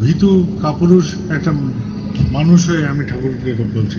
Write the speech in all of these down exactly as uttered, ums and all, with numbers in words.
ভীতু কাপুরুষ একটা মানুষ হয়ে আমি ঠাকুরকে বলছি।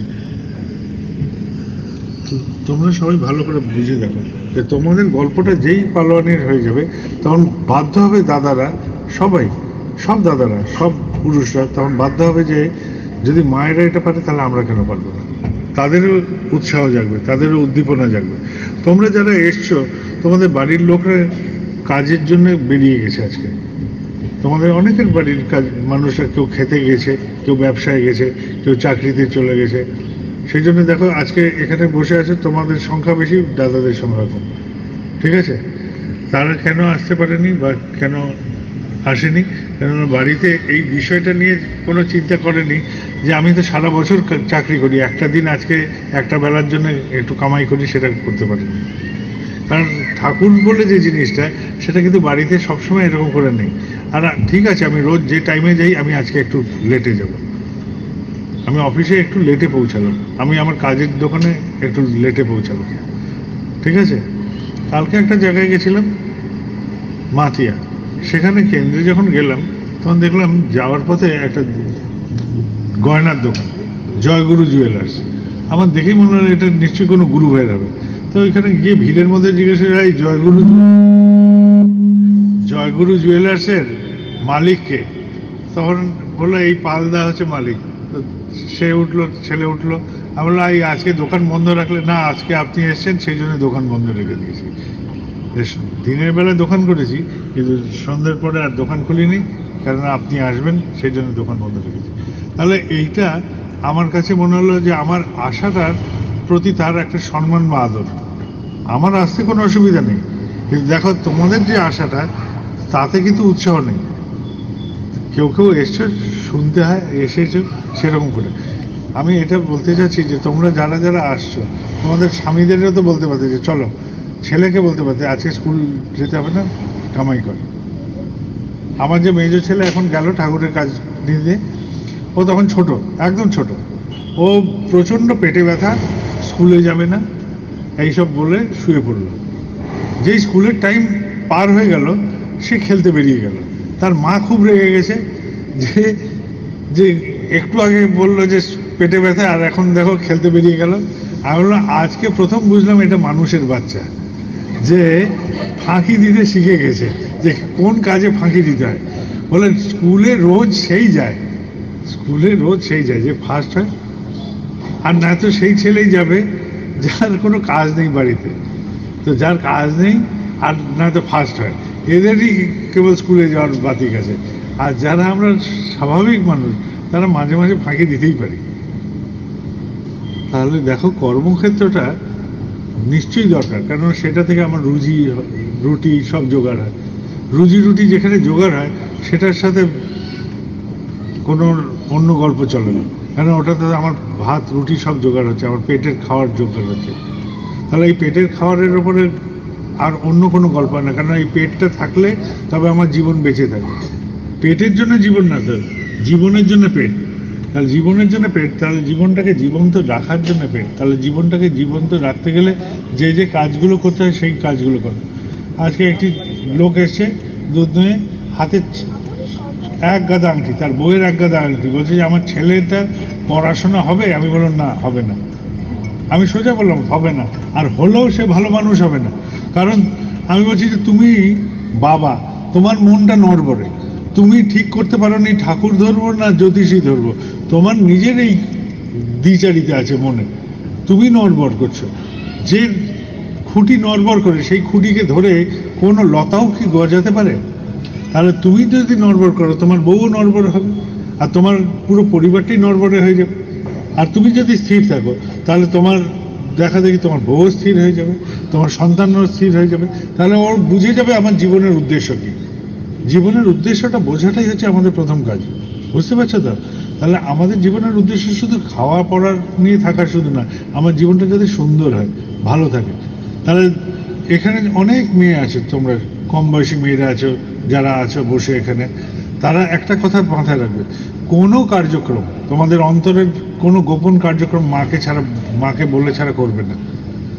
তোমরা সবাই ভালো করে বুঝে দেখো যে তোমাদের গল্পটা যেই পালোয়ানির হয়ে যাবে তখন বাধ্য হবে দাদারা, সবাই, সব দাদারা, সব পুরুষরা তখন বাধ্য হবে যে যদি মায়েরা এটা পারে তাহলে আমরা কেন পারবো না। তাদেরও উৎসাহ জাগবে, তাদেরও উদ্দীপনা জাগবে। তোমরা যারা এসছো, তোমাদের বাড়ির লোকরা কাজের জন্য বেরিয়ে গেছে আজকে, তোমাদের অনেকের বাড়ির কাজ মানুষরা কেউ খেতে গেছে, কেউ ব্যবসায় গেছে, কেউ চাকরিতে চলে গেছে। সেই জন্য দেখো আজকে এখানে বসে আছে, তোমাদের সংখ্যা বেশি, দাদাদের সংখ্যা কম। ঠিক আছে, তারা কেন আসতে পারেনি বা কেন আসেনি? কেননা বাড়িতে এই বিষয়টা নিয়ে কোনো চিন্তা করেনি যে আমি তো সারা বছর চাকরি করি, একটা দিন আজকে একটা বেলার জন্য একটু কামাই করি, সেটা করতে পারিনি। কারণ ঠাকুর বলে যে জিনিসটা, সেটা কিন্তু বাড়িতে সবসময় এরকম করে নেই। আর ঠিক আছে, আমি রোজ যে টাইমে যাই, আমি আজকে একটু লেটে যাব, আমি অফিসে একটু লেটে পৌঁছালাম, আমি আমার কাজের দোকানে একটু লেটে পৌঁছালাম। ঠিক আছে, কালকে একটা জায়গায় গেছিলাম মাতিয়া, সেখানে কেন্দ্রে যখন গেলাম তখন দেখলাম যাওয়ার পথে একটা গয়নার দোকান, জয়গুরু জুয়েলার্স। আমার দেখেই মনে হলো এটা নিশ্চয়ই কোনো গুরু ভাইয়ের হবে। তো ওইখানে গিয়ে ভিড়ের মধ্যে জিজ্ঞেস করি, জয়গুরু জয়গুরু জুয়েলার্সের মালিককে? তখন বললো এই পালদা হচ্ছে মালিক। তো সে উঠলো, ছেলে উঠলো, আমি বললাম এই আজকে দোকান বন্ধ রাখলে? না, আজকে আপনি এসছেন সেই জন্য দোকান বন্ধ রেখে দিয়েছি। দিনের বেলা দোকান করেছি, কিন্তু সন্ধ্যের পরে আর দোকান খুলিনি, কারণ আপনি আসবেন সেই জন্য দোকান বন্ধ রেখেছি। তাহলে এইটা আমার কাছে মনে হলো যে আমার আশাটার প্রতি তার একটা সম্মান বা আদর। আমার আসতে কোনো অসুবিধা নেই, কিন্তু দেখো তোমাদের যে আশাটা, তাতে কিন্তু উৎসাহ নেই। কেউ কেউ এসছো শুনতে হয়, এসেছো সেরকম করে। আমি এটা বলতে চাচ্ছি যে তোমরা যারা যারা আসছো, তোমাদের স্বামীদেরও তো বলতে পারতে যে চলো, ছেলেকে বলতে পারতে আজকে স্কুল যেতে হবে না, কামাই কর। আমার যে মেজো ছেলে এখন গেল ঠাকুরের কাজ নিতে, ও তখন ছোট, একদম ছোট, ও প্রচণ্ড পেটে ব্যথা, স্কুলে যাবে না এইসব বলে শুয়ে পড়লো। যেই স্কুলের টাইম পার হয়ে গেল, সে খেলতে বেরিয়ে গেল। তার মা খুব রেগে গেছে যে যে একটু আগে বললো যে পেটে ব্যথা, আর এখন দেখো খেলতে বেরিয়ে গেল। আমি বললাম আজকে প্রথম বুঝলাম এটা মানুষের বাচ্চা, যে ফাঁকি দিতে শিখে গেছে, যে কোন কাজে ফাঁকি দিতে হয়। বলে স্কুলে রোজ সেই যায়, স্কুলে রোজ সেই যায় যে ফার্স্ট হয়, আর না তো সেই ছেলেই যাবে যার কোনো কাজ নেই বাড়িতে। তো যার কাজ নেই আর না তো ফার্স্ট হয়, এদেরই কেবল স্কুলে যাওয়ার বাতিক আছে। আর যারা আমরা স্বাভাবিক মানুষ, তারা মাঝে মাঝে ফাঁকি দিতেই পারি। তাহলে দেখো কর্মক্ষেত্রটা নিশ্চয়ই দরকার, কারণ সেটা থেকে আমার রুজি রুটি সব জোগাড় হয়। রুজি রুটি যেখানে জোগাড় হয়, সেটার সাথে কোনো অন্য গল্প চলে না, কারণ ওটাতে আমার ভাত রুটি সব জোগাড় হচ্ছে, আমার পেটের খাওয়ার জোগাড় হচ্ছে। তাহলে এই পেটের খাওয়ারের ওপরে আর অন্য কোনো গল্প হয় না, কারণ এই পেটটা থাকলে তবে আমার জীবন বেঁচে থাকবে। পেটের জন্য জীবন না, তো জীবনের জন্য পেট। তাহলে জীবনের জন্য পেট, তাহলে জীবনটাকে জীবন্ত রাখার জন্য পেট। তাহলে জীবনটাকে জীবন্ত রাখতে গেলে যে যে কাজগুলো করতে হয় সেই কাজগুলো করো। আজকে একটি লোক এসছে দুধ নিয়ে, হাতে এক গাদা আংটি, তার বইয়ের এক গাদা আংটি, বলছে যে আমার ছেলেটা পড়াশোনা হবে। আমি বললাম না, হবে না। আমি সোজা বললাম হবে না, আর হলেও সে ভালো মানুষ হবে না। কারণ আমি বলছি যে তুমি বাবা, তোমার মনটা নড়বড়ে, তুমি ঠিক করতে পারো নি ঠাকুর ধরবো না জ্যোতিষী ধরবো, তোমার নিজের এই দ্বিচারিতে আছে মনে, তুমি নড়বড় করছো। যে খুঁটি নড়বড় করে, সেই খুঁটিকে ধরে কোনো লতাও কি গজাতে পারে? তাহলে তুমি যদি নড়বড় করো, তোমার বউও নড়বড় হবে, আর তোমার পুরো পরিবারটাই নড়বড়ে হয়ে যাবে। আর তুমি যদি স্থির থাকো, তাহলে তোমার দেখা দেখি তোমার বউ স্থির হয়ে যাবে, তোমার সন্তানও স্থির হয়ে যাবে। তাহলে ওর বুঝে যাবে আমার জীবনের উদ্দেশ্য কী। জীবনের উদ্দেশ্যটা বোঝাটাই হচ্ছে আমাদের প্রথম কাজ, বুঝতে পারছো তো? তাহলে আমাদের জীবনের উদ্দেশ্য শুধু খাওয়া পড়ার নিয়ে থাকা শুধু না, আমার জীবনটা যাতে সুন্দর হয়, ভালো থাকে। তাহলে এখানে অনেক মেয়ে আছে, তোমরা কম বয়সী মেয়েরা আছো যারা আছো বসে এখানে, তারা একটা কথা মাথায় রাখবে, কোনো কার্যক্রম, তোমাদের অন্তরের কোনো গোপন কার্যক্রম মাকে ছাড়া, মাকে বলে ছাড়া করবে না।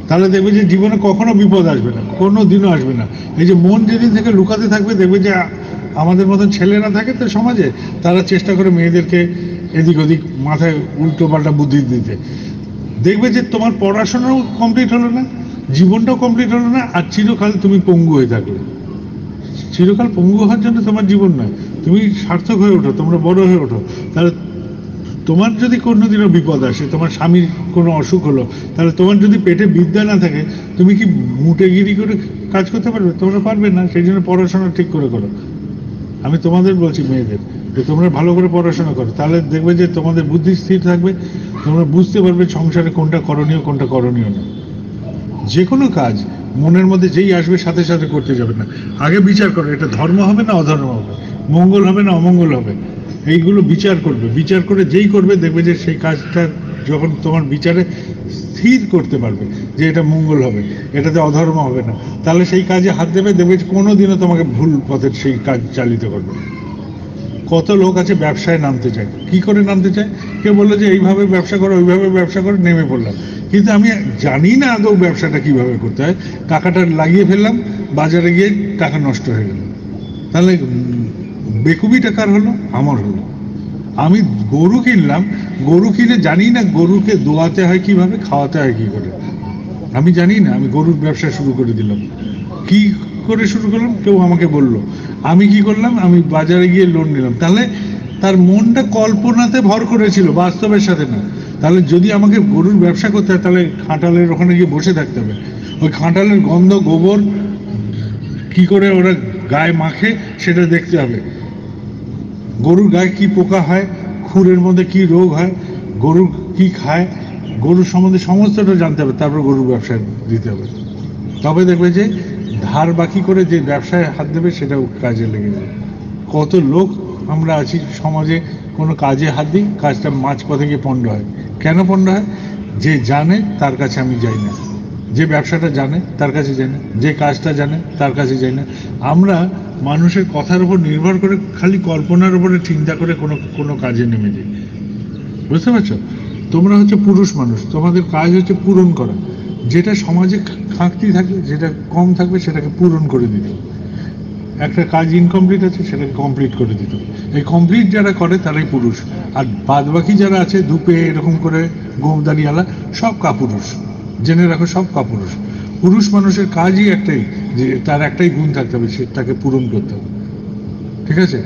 তাহলে দেখবে যে জীবনে কখনো বিপদ আসবে না, কোনো দিনও আসবে না। এই যে মন যেদিন থেকে লুকাতে থাকবে, দেখবে যে আমাদের মতন ছেলেরা থাকে তো সমাজে, তারা চেষ্টা করে মেয়েদেরকে এদিক ওদিক মাথায় উল্টো পাল্টা বুদ্ধি দিতে। দেখবে যে তোমার পড়াশোনাও কমপ্লিট হলো না, জীবনটাও কমপ্লিট হলো না, আর চিরকাল তুমি পঙ্গু হয়ে থাকলে। চিরকাল পঙ্গু হওয়ার জন্য তোমার জীবন নয়, তুমি সার্থক হয়ে ওঠো, তোমরা বড় হয়ে ওঠো। তাহলে তোমার যদি কোনোদিনও বিপদ আসে, তোমার স্বামীর কোনো অসুখ হলো, তাহলে তোমার যদি পেটে বিদ্যা না থাকে, তুমি কি মুটেগিরি করে কাজ করতে পারবে? তোমরা পারবে না। সেই জন্য পড়াশোনা ঠিক করে করো। আমি তোমাদের বলছি মেয়েদের, যে তোমরা ভালো করে পড়াশোনা করো, তাহলে দেখবে যে তোমাদের বুদ্ধি স্থির থাকবে, তোমরা বুঝতে পারবে সংসারে কোনটা করণীয় কোনটা করণীয় না। যে কোনো কাজ মনের মধ্যে যেই আসবে সাথে সাথে করতে যাবে না, আগে বিচার করো এটা ধর্ম হবে না অধর্ম হবে, মঙ্গল হবে না অমঙ্গল হবে, এইগুলো বিচার করবে। বিচার করে যেই করবে দেখবে যে সেই কাজটা যখন তোমার বিচারে স্থির করতে পারবে যে এটা মঙ্গল হবে, এটাতে অধর্ম হবে না, তাহলে সেই কাজে হাত দেবে, দেখবে কোনো দিনও তোমাকে ভুল পথে সেই কাজ চালিত করবে। কত লোক আছে ব্যবসায় নামতে চায়, কি করে নামতে চায়? কেউ বললো যে এইভাবে ব্যবসা করো, ওইভাবে ব্যবসা করো, নেমে পড়লাম, কিন্তু আমি জানি না আদৌ ব্যবসাটা কিভাবে করতে হয়, টাকাটা লাগিয়ে ফেললাম, বাজারে গিয়ে টাকা নষ্ট হয়ে গেল। তাহলে বেকুবি টাকার হলো, আমার হলো। আমি গরু কিনলাম, গরু কিনে জানি না গরুকে দোয়াতে হয় কিভাবে, খাওয়াতে হয় কি করে, আমি জানি না, আমি গরুর ব্যবসা শুরু করে দিলাম। কি করে শুরু করলাম? কেউ আমাকে বললো। আমি কি করলাম? আমি বাজারে গিয়ে লোন নিলাম। তাহলে তার মনটা কল্পনাতে ভর করেছিল, বাস্তবের সাথে না। তাহলে যদি আমাকে গরুর ব্যবসা করতে হয়, তাহলে খাঁটালের ওখানে গিয়ে বসে থাকতে হবে, ওই খাঁটালের গন্ধ গোবর কি করে ওরা গায়ে মাখে সেটা দেখতে হবে, গরুর গায়ে কি পোকা হয়, খুরের মধ্যে কি রোগ হয়, গরু কি খায়, গরুর সম্বন্ধে সমস্তটা জানতে হবে, তারপর গরুর ব্যবসায় দিতে হবে। তবে দেখবে যে ধার বাকি করে যে ব্যবসায় হাত দেবে সেটাও কাজে লেগে যাবে। কত লোক আমরা আছি সমাজে, কোনো কাজে হাত দিই, কাজটা মাঝপথে গিয়ে পণ্ড হয়। কেন পণ্ড হয়? যে জানে তার কাছে আমি যাই না, যে ব্যবসাটা জানে তার কাছে যাই না, যে কাজটা জানে তার কাছে যাই না। আমরা মানুষের কথার উপর নির্ভর করে, খালি কল্পনার উপরে চিন্তা করে কোনো কোনো কাজে নেমে যাই। বুঝতে পারছো? তোমরা হচ্ছে পুরুষ মানুষ, তোমাদের কাজ হচ্ছে পূরণ করা। যেটা সমাজে খাঁকতি থাকবে, যেটা কম থাকবে, সেটাকে পূরণ করে দিতে। একটা কাজ ইনকমপ্লিট আছে, সেটাকে কমপ্লিট করে দিতে। এই কমপ্লিট যারা করে তারাই পুরুষ, আর বাদ বাকি যারা আছে ধূপে এরকম করে গোমদানিওয়ালা, সব কাপুরুষ। জেনে রাখো, সব কাপুরুষ। পুরুষ মানুষের কাজই একটাই, যে তার একটাই গুণ থাকতে হবে, সেটাকে পূরণ করতে হবে। ঠিক আছে?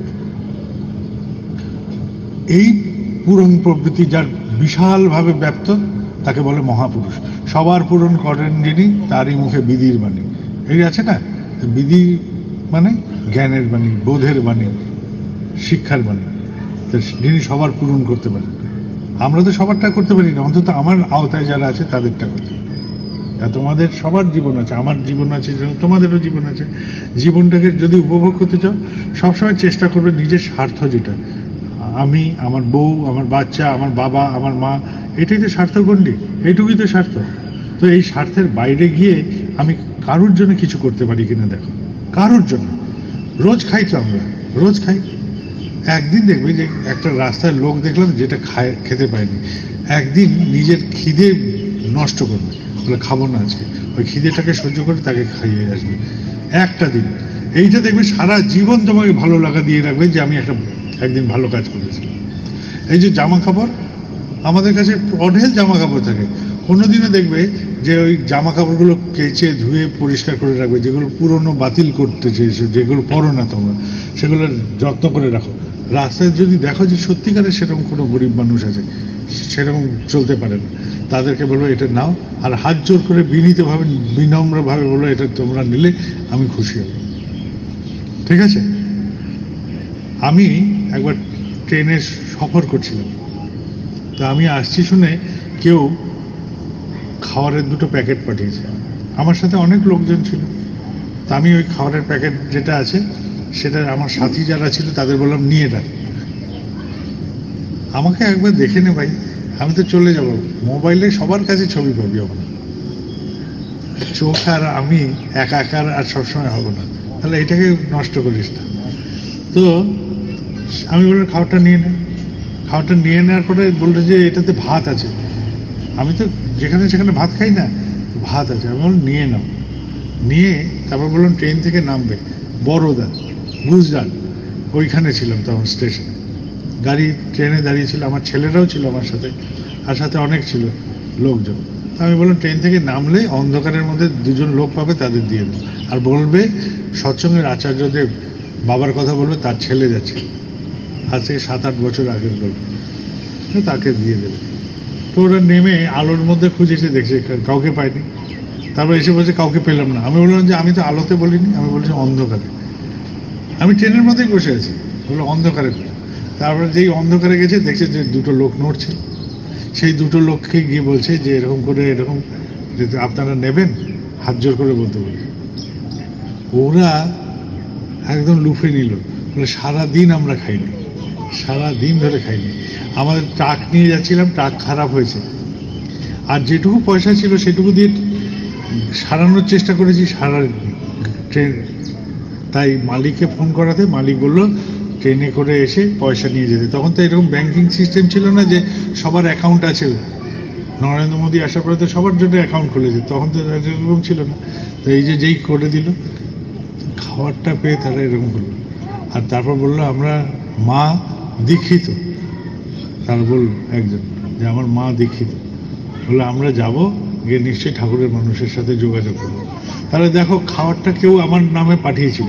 এই পূরণ প্রবৃত্তি যার বিশালভাবে ব্যপ্ত, তাকে বলে মহাপুরুষ। সবার পূরণ করেন যিনি, তারই মুখে বিধির বাণী। এই আছে না, বিধি মানে জ্ঞানের বাণী, বোধের বাণী, শিক্ষার বাণী। যিনি সবার পূরণ করতে পারেন। আমরা তো সবারটা করতে পারি না, অন্তত আমার আওতায় যারা আছে তাদেরটা করতে পারি। তা তোমাদের সবার জীবন আছে, আমার জীবন আছে, তোমাদেরও জীবন আছে। জীবনটাকে যদি উপভোগ করতে চাও, সবসময় চেষ্টা করবে নিজের স্বার্থ যেটা, আমি, আমার বউ, আমার বাচ্চা, আমার বাবা, আমার মা, এটাই তো স্বার্থগণ্ডি, এইটুকুই তো স্বার্থ। তো এই স্বার্থের বাইরে গিয়ে আমি কারোর জন্য কিছু করতে পারি কিনা দেখো, কারোর জন্য। রোজ খাই তো আমরা, রোজ খাই। একদিন দেখবে যে একটা রাস্তায় লোক দেখলাম যেটা খায়, খেতে পায়নি, একদিন নিজের খিদে নষ্ট করবে, বলে খাবো না আজকে, ওই খিদেটাকে সহ্য করে তাকে খাইয়ে আসবে একটা দিন। এইটা দেখবে সারা জীবন তোমাকে ভালো লাগা দিয়ে রাখবে যে আমি একটা একদিন ভালো কাজ করেছি। এই যে জামা কাপড়, আমাদের কাছে অঢেল জামা কাপড় থাকে, কোনোদিনও দেখবে যে ওই জামা কাপড়গুলো কেচে ধুয়ে পরিষ্কার করে রাখবে, যেগুলো পুরনো বাতিল করতে চেয়েছো, যেগুলো পরো না তোমরা, সেগুলো যত্ন করে রাখো। রাস্তায় যদি দেখো যে সত্যিকারের সেরকম কোনো গরিব মানুষ আছে, সেরকম চলতে পারে না, তাদেরকে বলো এটা নাও, আর হাত জোর করে বিনীতভাবে, বিনম্রভাবে বলো এটা তোমরা নিলে আমি খুশি হব। ঠিক আছে? আমি একবার ট্রেনে সফর করছিলাম, তো আমি আসছি শুনে কেউ খাবারের দুটো প্যাকেট পাঠিয়েছে, আমার সাথে অনেক লোকজন ছিল। তা আমি ওই খাবারের প্যাকেট যেটা আছে, সেটা আমার সাথী যারা ছিল তাদের বললাম নিয়ে রাখ, আমাকে একবার দেখে নে ভাই, আমি তো চলে যাব। মোবাইলে সবার কাছে ছবি পাবি, আমার চোখ আর আমি একাকার আর সবসময় হবো না, তাহলে এটাকে নষ্ট করিস না। তো আমি বললাম খাবারটা নিয়ে নে। খাবারটা নিয়ে নেওয়ার পরে বললো যে এটাতে ভাত আছে। আমি তো যেখানে সেখানে ভাত খাই না, ভাত আছে। আমি বললাম নিয়ে নাও। নিয়ে তারপর বললাম ট্রেন থেকে নামবে বরোদা, গুজরাট, ওইখানে ছিলাম তখন স্টেশনে। গাড়ি ট্রেনে দাঁড়িয়ে ছিল, আমার ছেলেরাও ছিল আমার সাথে, আর সাথে অনেক ছিল লোকজন। আমি বললাম ট্রেন থেকে নামলে অন্ধকারের মধ্যে দুজন লোক পাবে, তাদের দিয়ে দেবো, আর বলবে সৎসঙ্গের আচার্যদেব বাবার কথা বলবে, তার ছেলে যাচ্ছে, আজ থেকে সাত আট বছর আগের গল্প, তাকে দিয়ে দেবে। তো ওরা নেমে আলোর মধ্যে খুঁজেছে, দেখছে কাউকে পায়নি। তারপর এসে বলছে কাউকে পেলাম না। আমি বললাম যে আমি তো আলোতে বলিনি, আমি বলছি অন্ধকারে। আমি ট্রেনের মধ্যেই বসে আছি, বললো অন্ধকারে। তারপরে যেই অন্ধকারে গেছে দেখছে যে দুটো লোক নড়ছে। সেই দুটো লোককে গিয়ে বলছে যে এরকম করে এরকম যে আপনারা নেবেন, হাত জোর করে বলতে বলছে। ওরা একদম লুফে নিল, বলে সারাদিন আমরা খাইনি, সারা দিন ধরে খাইনি। আমাদের ট্রাক নিয়ে যাচ্ছিলাম, ট্রাক খারাপ হয়েছে, আর যেটুকু পয়সা ছিল সেটুকু দিয়ে সারানোর চেষ্টা করেছি, সারা ট্রেন। তাই মালিককে ফোন করাতে মালিক বললো ট্রেনে করে এসে পয়সা নিয়ে যেতে। তখন তো এরকম ব্যাংকিং সিস্টেম ছিল না যে সবার অ্যাকাউন্ট আছে। নরেন্দ্র মোদী আসার পরে তো সবার জন্য অ্যাকাউন্ট খুলেছে, তখন তো এরকম ছিল না। তো এই যে যেই করে দিল, খাবারটা পেয়ে তারা এরকম করলো। আর তারপর বললো আমরা মা দীক্ষিত। তার বলল একজন যে আমার মা দীক্ষিত। বললো আমরা যাব, গিয়ে নিশ্চয়ই ঠাকুরের মানুষের সাথে যোগাযোগ করবো। তাহলে দেখো, খাবারটা কেউ আমার নামে পাঠিয়েছিল,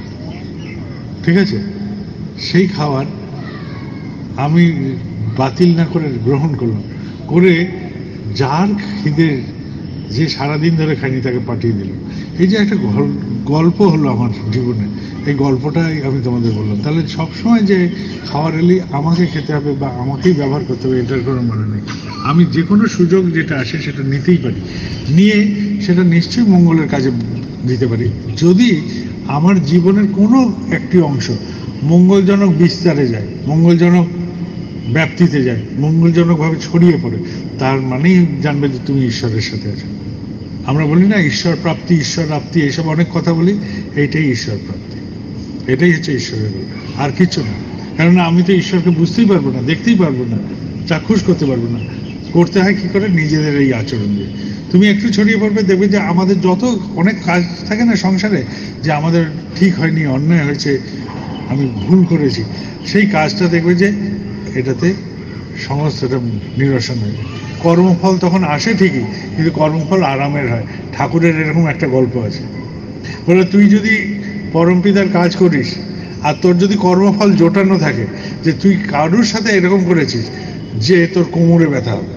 ঠিক আছে? সেই খাবার আমি বাতিল না করে গ্রহণ করলাম, করে যার খিদে, যে সারাদিন ধরে খাইনি, তাকে পাঠিয়ে দিল। এই যে একটা গল্প হলো আমার জীবনে, এই গল্পটাই আমি তোমাদের বললাম। তাহলে সবসময় যে খাবার এলেই আমাকে খেতে হবে বা আমাকেই ব্যবহার করতে হবে, এটার কোনো মানে নেই। আমি যে কোনো সুযোগ যেটা আসে সেটা নিতেই পারি, নিয়ে সেটা নিশ্চয়ই মঙ্গলের কাজে দিতে পারি, যদি আমার জীবনের কোনো একটি অংশ মঙ্গলজনক বিস্তারে যায়, মঙ্গলজনক ব্যাপ্তিতে যায়, মঙ্গলজনকভাবে ছড়িয়ে পড়ে, তার মানেই জানবে যে তুমি ঈশ্বরের সাথে আছো। আমরা বলি না ঈশ্বর প্রাপ্তি, ঈশ্বর প্রাপ্তি, এইসব অনেক কথা বলি, এইটাই ঈশ্বর প্রাপ্তি, এটাই হচ্ছে ঈশ্বরের রূপ, আর কিছু না। কেননা আমি তো ঈশ্বরকে বুঝতেই পারবো না, দেখতেই পারবো না, চাক্ষুষ করতে পারবো না। করতে হয় কি করে? নিজেদের এই আচরণ দিয়ে। তুমি একটু ছড়িয়ে পড়বে, দেখবে যে আমাদের যত অনেক কাজ থাকে না সংসারে, যে আমাদের ঠিক হয়নি, অন্যায় হয়েছে, আমি ভুল করেছি, সেই কাজটা দেখবে যে এটাতে সমস্তটা নিরসন হয়ে যায়। কর্মফল তখন আসে ঠিকই, কিন্তু কর্মফল আরামের হয়। ঠাকুরের এরকম একটা গল্প আছে, বলে তুই যদি পরমপিতার কাজ করিস আর তোর যদি কর্মফল জোটানো থাকে, যে তুই কারুর সাথে এরকম করেছিস যে তোর কোমরে ব্যথা হবে,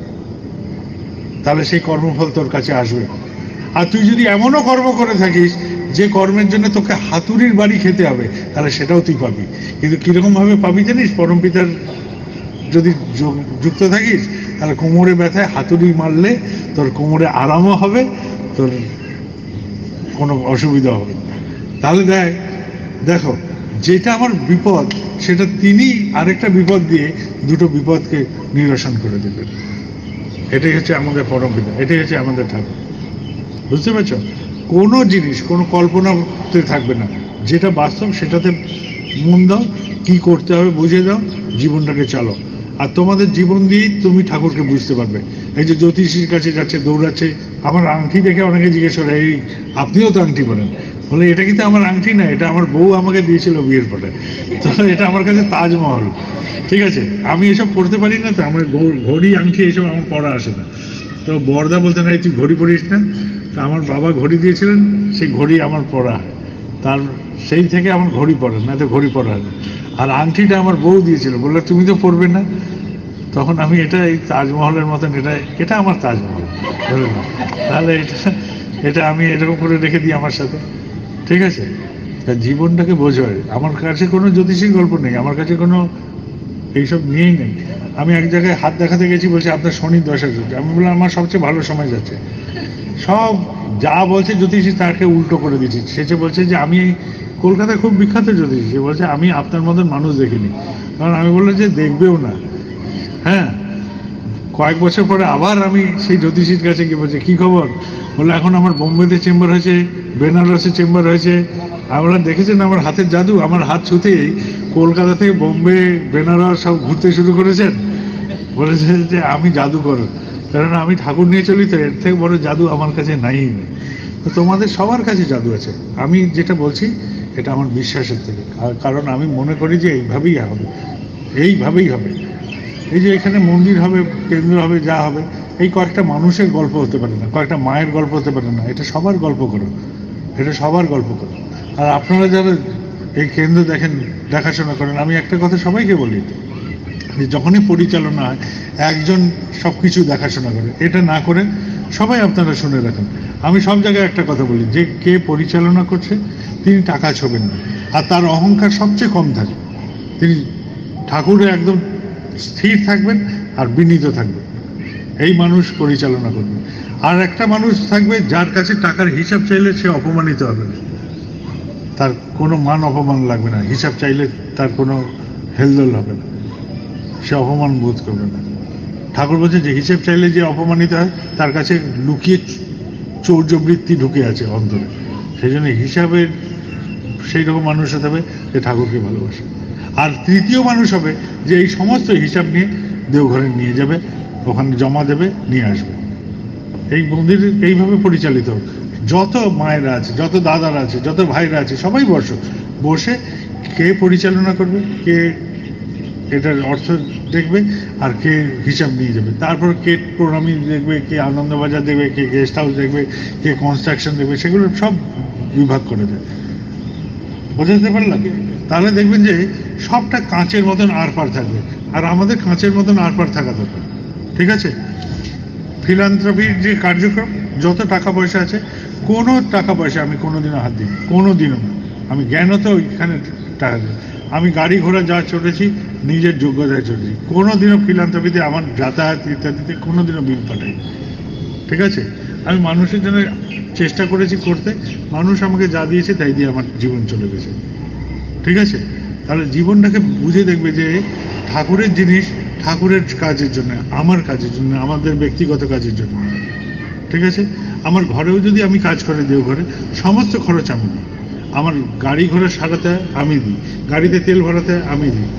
তাহলে সেই কর্মফল তোর কাছে আসবে। আর তুই যদি এমনও কর্ম করে থাকিস যে কর্মের জন্য তোকে হাতুড়ির বাড়ি খেতে হবে, তাহলে সেটাও তুই পাবি। কিন্তু কিরকম ভাবে পাবি জানিস? পরমপিতার যদি যুক্ত থাকিস, তাহলে কোমরে ব্যথায় হাতুড়ি মারলে তোর কোমরে আরামও হবে, তোর কোনো অসুবিধা হবে। তাহলে দেখ দেখো, যেটা আমার বিপদ, সেটা তিনি আরেকটা বিপদ দিয়ে দুটো বিপদকে নিরসন করে দেবেন। এটাই হচ্ছে আমাদের পরমপিতা, এটাই হচ্ছে আমাদের ঠাকুর। বুঝতে পারছ? কোনো জিনিস কোনো কল্পনাতে থাকবে না, যেটা বাস্তব সেটাতে মন দাও, কি করতে হবে বুঝে দাও, জীবনটাকে চালো। আর তোমাদের জীবন দিয়েই তুমি ঠাকুরকে বুঝতে পারবে। এই যে জ্যোতিষীর কাছে যাচ্ছে, দৌড়াচ্ছে, আমার আংটি দেখে অনেকে জিজ্ঞেস করে, এই আপনিও তো আংটি পরেন? বলে এটা কিন্তু আমার আংটি না, এটা আমার বউ আমাকে দিয়েছিল বিয়ের পরে, তো এটা আমার কাছে তাজমহল। ঠিক আছে, আমি এসব পড়তে পারি না, তো আমার ঘড়ি আংটি এসব আমার পড়া আসে না। তো বরদা বলতেন, এই তুই ঘড়ি পড়িস না? তো আমার বাবা ঘড়ি দিয়েছিলেন, সেই ঘড়ি আমার পড়া, তার সেই থেকে আমার ঘড়ি পড়ে না, তো ঘড়ি পড়া হয় না। আর আংটিটা আমার বউ দিয়েছিল, বললো তুমি তো পড়বে না। তখন আমি এটা এই তাজমহলের মতন, এটা এটা আমার তাজমহল, ধরে না, তাহলে এটা এটা আমি এরকম করে রেখে দিই আমার সাথে। ঠিক আছে, তা জীবনটাকে বোঝো। আমার কাছে কোনো জ্যোতিষীর গল্প নেই, আমার কাছে কোনো এইসব নিয়েই নেই। আমি এক জায়গায় হাত দেখাতে গেছি, বলছে আপনার শনির দশা চলছে। আমি বললাম আমার সবচেয়ে ভালো সময় যাচ্ছে। সব যা বলছে জ্যোতিষী তাকে উল্টো করে দিচ্ছি। সে বলছে যে আমি কলকাতায় খুব বিখ্যাত জ্যোতিষী, সে বলছে আমি আপনার মতন মানুষ দেখিনি। কারণ আমি বললাম যে দেখবেও না। হ্যাঁ, কয়েক বছর পরে আবার আমি সেই জ্যোতিষীর কাছে গিয়ে বলছি কী খবর? বলে এখন আমার বোম্বেতে চেম্বার হয়েছে, বেনারসে চেম্বার হয়েছে। আপনারা দেখেছেন আমার হাতের জাদু? আমার হাত ছুতেই কলকাতা থেকে বোম্বে, বেনারস সব ঘুরতে শুরু করেছেন। বলেছে যে আমি জাদুকর। কারণ আমি ঠাকুর নিয়ে চলি, তো এর থেকে বড় জাদু আমার কাছে নাই নেই। তো তোমাদের সবার কাছে জাদু আছে। আমি যেটা বলছি এটা আমার বিশ্বাসের থেকে, কারণ আমি মনে করি যে এইভাবেই হবে, এইভাবেই হবে। এই যে এখানে মন্দির হবে, কেন্দ্র হবে, যা হবে, এই কয়েকটা মানুষের গল্প হতে পারে না, কয়েকটা মায়ের গল্প হতে পারে না, এটা সবার গল্প করো, এটা সবার গল্প করো। আর আপনারা যারা এই কেন্দ্র দেখেন, দেখাশোনা করেন, আমি একটা কথা সবাইকে বলি যে যখনই পরিচালনা হয় একজন সব কিছু দেখাশোনা করে, এটা না করে সবাই আপনারা শুনে রাখেন। আমি সব জায়গায় একটা কথা বলি যে কে পরিচালনা করছে তিনি টাকা ছোবেন না, আর তার অহংকার সবচেয়ে কম থাকে। তিনি ঠাকুরে একদম স্থির থাকবেন আর বিনীত থাকবেন, এই মানুষ পরিচালনা করবে। আর একটা মানুষ থাকবে যার কাছে টাকার হিসাব চাইলে সে অপমানিত হবে না, তার কোনো মান অপমান লাগবে না, হিসাব চাইলে তার কোনো হেলদোল হবে না, সে অপমান বোধ করবে না। ঠাকুর বলছে যে হিসেব চাইলে যে অপমানিত হয় তার কাছে লুকিয়ে চৌর্যবৃত্তি ঢুকে আছে অন্তরে, সেই জন্য হিসাবের সেই রকম মানুষ হতে হবে যে ঠাকুরকে ভালোবাসে। আর তৃতীয় মানুষ হবে যে এই সমস্ত হিসাব নিয়ে দেওঘরে নিয়ে যাবে, ওখানে জমা দেবে, নিয়ে আসবে। এই মন্দির এইভাবে পরিচালিত হোক। যত মায়েরা আছে, যত দাদারা আছে, যত ভাইরা আছে, সবাই বসো, বসে কে পরিচালনা করবে, কে এটার অর্থ দেখবে, আর কে হিসাব নিয়ে যাবে। তারপর কে প্রণামী দেখবে, কে আনন্দবাজার দেখবে, কে গেস্ট হাউস দেখবে, কে কনস্ট্রাকশন দেখবে, সেগুলো সব বিভাগ করে দেয়। বোঝাতে পারলাম? তাহলে দেখবেন যে সবটা কাঁচের মতন আর পার থাকবে, আর আমাদের কাঁচের মতন আর পার থাকা দরকার। ঠিক আছে? ফিলান্থ্রপির যে কার্যক্রম, যত টাকা পয়সা আছে, কোনো টাকা পয়সা আমি কোনোদিনও হাত দিই, কোনো দিনও না। আমি জ্ঞানত ওইখানে টাকা দিই। আমি গাড়ি ঘোড়া যা চড়েছি নিজের যোগ্যতায় চড়েছি, কোনো দিনও ফিলান্থ্রপিতে আমার যাতায়াত ইত্যাদিতে কোনো দিনও বিল পাঠাই। ঠিক আছে? আমি মানুষের জন্য চেষ্টা করেছি করতে, মানুষ আমাকে যা দিয়েছে তাই দিয়ে আমার জীবন চলে গেছে। ঠিক আছে? তাহলে জীবনটাকে বুঝে দেখবে যে ঠাকুরের জিনিস ঠাকুরের কাজের জন্য, আমার কাজের জন্য, আমাদের ব্যক্তিগত কাজের জন্য। ঠিক আছে? আমার ঘরেও যদি আমি কাজ করে দেওঘরে, সমস্ত খরচ আমি দিই। আমার গাড়ি ঘোড়া সারাতে আমি দিই, গাড়িতে তেল ভরাতে আমি দিই,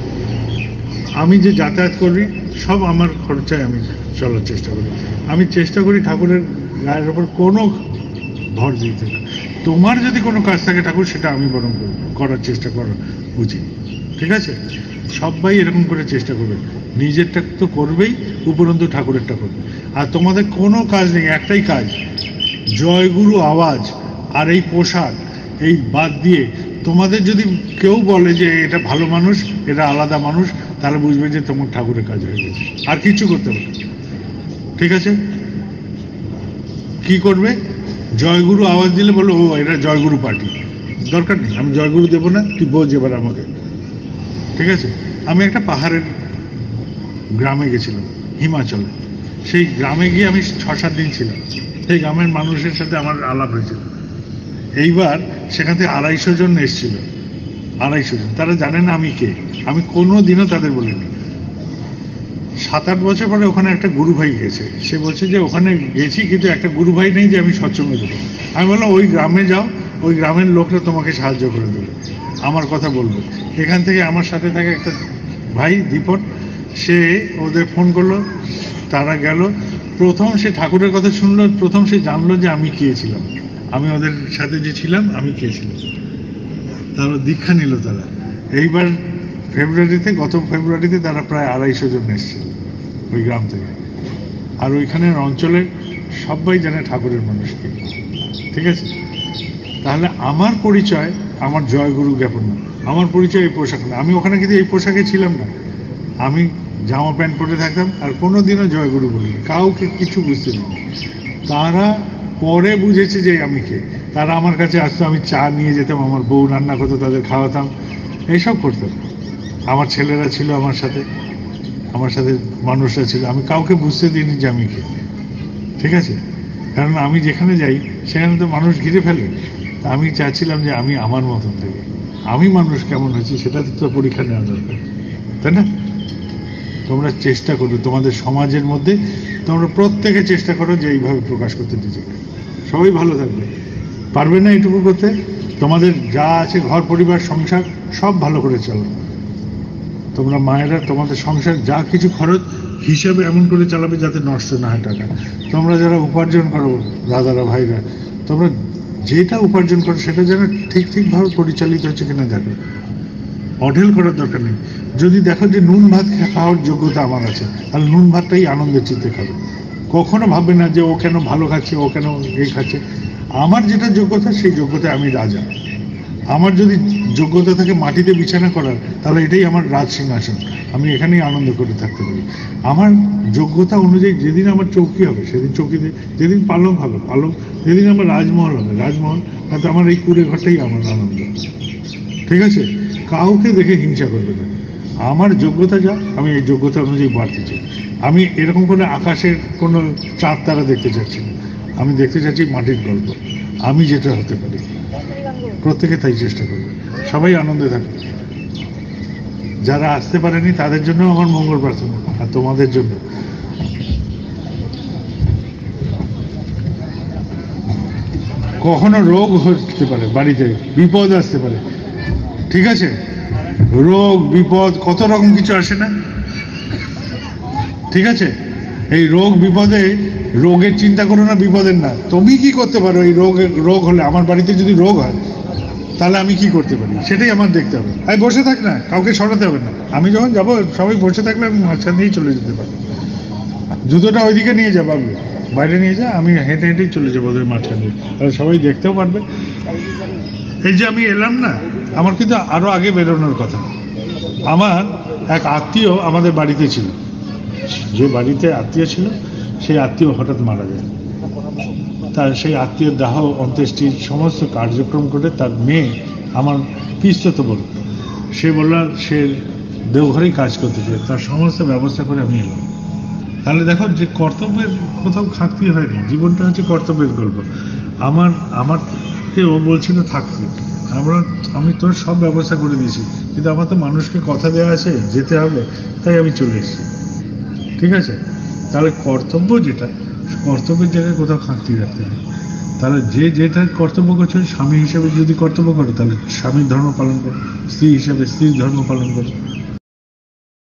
আমি যে যাতায়াত করি সব আমার খরচায় আমি চলার চেষ্টা করি। আমি চেষ্টা করি ঠাকুরের গায়ের ওপর কোনো ভর দিতে না। তোমার যদি কোনো কাজ থাকে ঠাকুর, সেটা আমি বরং করার চেষ্টা করা উচিত। ঠিক আছে? সবাই এরকম করে চেষ্টা করবে, নিজেরটা তো করবেই, উপরন্তু ঠাকুরেরটা করবে। আর তোমাদের কোনো কাজ নেই, একটাই কাজ, জয়গুরু আওয়াজ আর এই পোশাক, এই বাদ দিয়ে তোমাদের যদি কেউ বলে যে এটা ভালো মানুষ, এটা আলাদা মানুষ, তাহলে বুঝবে যে তোমার ঠাকুরের কাজ হয়ে গেছে, আর কিছু করতে হবে। ঠিক আছে? কি করবে? জয়গুরু আওয়াজ দিলে বলো ও এটা জয়গুরু পার্টি, দরকার নেই, আমি জয়গুরু দেবো না, তুই বোঝ এবার আমাকে। ঠিক আছে? আমি একটা পাহাড়ের গ্রামে গেছিলাম হিমাচলে, সেই গ্রামে গিয়ে আমি ছ সাত দিন ছিলাম। সেই গ্রামের মানুষের সাথে আমার আলাপ হয়েছিল। এইবার সেখান থেকে আড়াইশো জন এসেছিল, আড়াইশো জন। তারা জানে না আমি কে, আমি কোনো দিনও তাদের বলিনি। সাত আট বছর পরে ওখানে একটা গুরু ভাই গেছে, সে বলছে যে ওখানে গেছি কিন্তু একটা গুরু ভাই নেই যে আমি সৎসঙ্গ দেবো। আমি বললাম ওই গ্রামে যাও, ওই গ্রামের লোকরা তোমাকে সাহায্য করে দেবে, আমার কথা বলবে। এখান থেকে আমার সাথে থাকে একটা ভাই দীপন, সে ওদের ফোন করলো, তারা গেল। প্রথম সে ঠাকুরের কথা শুনলো, প্রথম সে জানলো যে আমি কে ছিলাম, আমি ওদের সাথে যে ছিলাম আমি কে ছিলাম। তারা দীক্ষা নিল তারা। এইবার ফেব্রুয়ারিতে, গত ফেব্রুয়ারিতে তারা প্রায় আড়াইশো জন এসেছিল ওই গ্রাম থেকে। আর ওইখানের অঞ্চলের সবাই জানে ঠাকুরের মানুষকে। ঠিক আছে? তাহলে আমার পরিচয় আমার জয়গুরু জ্ঞাপন না, আমার পরিচয় এই পোশাক না। আমি ওখানে কিন্তু এই পোশাকে ছিলাম না, আমি জামা প্যান্ট পরে থাকতাম, আর কোনো দিনও জয়গুরু বলিনি, কাউকে কিছু বুঝতে দিই। তারা পরে বুঝেছে যে আমি কে। তারা আমার কাছে আসতো, আমি চা নিয়ে যেতাম, আমার বউ রান্না করতো, তাদের খাওয়াতাম, এইসব করতাম। আমার ছেলেরা ছিল আমার সাথে, আমার সাথে মানুষরা ছিল, আমি কাউকে বুঝতে দিইনি যে আমি কে। ঠিক আছে? কারণ আমি যেখানে যাই সেখানে তো মানুষ ঘিরে ফেলে। আমি চাচ্ছিলাম যে আমি আমার মতন থেকে, আমি মানুষ কেমন হয়েছি সেটা তো পরীক্ষা নেওয়া দরকার, তাই না? তোমরা চেষ্টা করো তোমাদের সমাজের মধ্যে, তোমরা প্রত্যেকে চেষ্টা করো যে এইভাবে প্রকাশ করতে নিজেকে। সবাই ভালো থাকবে। পারবে না এইটুকু করতে? তোমাদের যা আছে ঘর পরিবার সংসার সব ভালো করে চলো। তোমরা মায়েরা তোমাদের সংসার যা কিছু খরচ হিসাবে এমন করে চালাবে যাতে নষ্ট না হয় টাকা। তোমরা যারা উপার্জন করো দাদারা ভাইরা, তোমরা যেটা উপার্জন করো সেটা যেন ঠিক ঠিকভাবে পরিচালিত হচ্ছে কিনা দেখো, অঢেল করার দরকার নেই। যদি দেখো যে নুন ভাত খাওয়ার যোগ্যতা আমার আছে, তাহলে নুন ভাতটাই আনন্দের চিত্তে খাবে। কখনো ভাববে না যে ও কেন ভালো খাচ্ছে, ও কেন এই খাচ্ছে। আমার যেটা যোগ্যতা সেই যোগ্যতায় আমি রাজা। আমার যদি যোগ্যতা থাকে মাটিতে বিছানা করার, তাহলে এটাই আমার রাজ সিংহাসন, আমি এখানেই আনন্দ করে থাকতে পারি। আমার যোগ্যতা অনুযায়ী যেদিন আমার চৌকি হবে সেদিন চৌকিতে, যেদিন পালং হবে পালং, যেদিন আমার রাজমহল হবে রাজমহল, তাতে আমার এই কুড়ে ঘরটাই আমার আনন্দ। ঠিক আছে, কাউকে দেখে হিংসা করবে না। আমার যোগ্যতা যা, আমি এই যোগ্যতা অনুযায়ী বাড়তে চাই। আমি এরকম করে আকাশের কোনো চাঁদ তারা দেখতে চাচ্ছি না, আমি দেখতে চাচ্ছি মাটির গল্প, আমি যেটা হতে পারি। প্রত্যেকে তাই চেষ্টা করবে, সবাই আনন্দে থাকবে। যারা আসতে পারেনি তাদের জন্য আমার মঙ্গল প্রার্থনা, আর তোমাদের জন্য। কখনো রোগ হতে পারে, বাড়িতে বিপদ আসতে পারে, ঠিক আছে, রোগ বিপদ কত রকম কিছু আসে না, ঠিক আছে। এই রোগ বিপদে, রোগের চিন্তা করো না, বিপদের না। তুমি কি করতে পারো এই রোগের, রোগ হলে আমার বাড়িতে যদি রোগ হয় তাহলে আমি কি করতে পারি সেটাই আমার দেখতে হবে। আমি বসে থাক না, কাউকে সরাতে হবে না। আমি যখন যাবো সবাই বসে থাকলে আমি মাঝখান দিয়েই চলে যেতে পারি। জুতোটা ওইদিকে নিয়ে যাবো, আমি বাইরে নিয়ে যা, আমি হেঁটে হেঁটেই চলে যাবো ওদের মাঝখান দিয়ে, তাহলে সবাই দেখতেও পারবে। এই যে আমি এলাম না, আমার কিন্তু আরো আগে বেরোনোর কথা। আমার এক আত্মীয় আমাদের বাড়িতে ছিল, যে বাড়িতে আত্মীয় ছিল সেই আত্মীয় হঠাৎ মারা যায়। তার সেই আত্মীয় দাহ অন্ত্যেষ্টির সমস্ত কার্যক্রম করে তার মেয়ে, আমার পিস্তত বল, সে বলল সে দেওঘরেই কাজ করতে চায়, তার সমস্ত ব্যবস্থা করে আমি এলাম। তাহলে দেখো যে কর্তব্যের কোথাও খাঁকতি হয়নি, জীবনটা হচ্ছে কর্তব্যের গল্প। আমার আমারকে ও বলছিল থাকতে, আমরা আমি তোর সব ব্যবস্থা করে দিয়েছি, কিন্তু আমার তো মানুষকে কথা দেওয়া আছে, যেতে হবে, তাই আমি চলে এসেছি। ঠিক আছে, তাহলে কর্তব্য যেটা, কর্তব্যের জায়গায় কোথাও খাঁকতি রাখতে হবে। তাহলে যে যেটা কর্তব্য করছে, স্বামী হিসেবে যদি কর্তব্য করো তাহলে স্বামীর ধর্ম পালন করো, স্ত্রী হিসেবে স্ত্রীর ধর্ম পালন করো।